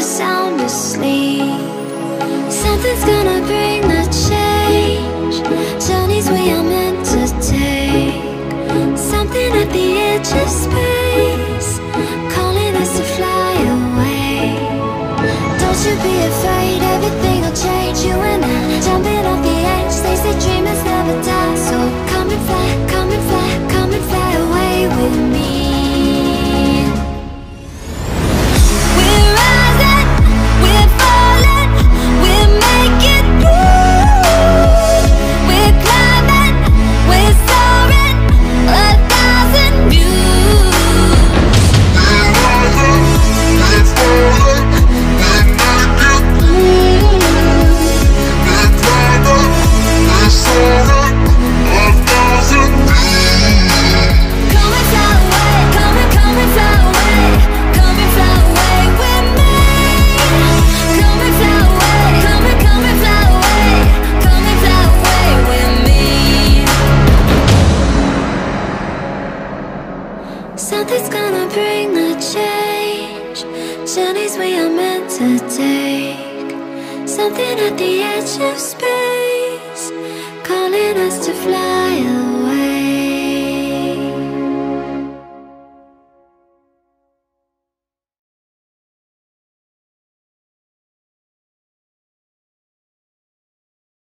sound asleep. Something's gonna bring the change. Journeys we are meant to take. Something at the edge of space, calling us to fly away. Don't you be afraid, everything will change. You and I, jumping off the edge. They say dreamers never die. So come and fly, come and fly, come and fly away with me. We're rising, we're falling, we're making moves. We're climbing, we're soaring, 1,000 views. We're rising, we're falling, we're making moves. We're climbing, we're soaring, 1,000 views. Come and fly away, come and fly away, come and fly away with me. Come and fly away, come and fly away, come and fly away with me. Something's gonna bring the change. Journeys we are meant to take. Something at the edge of space.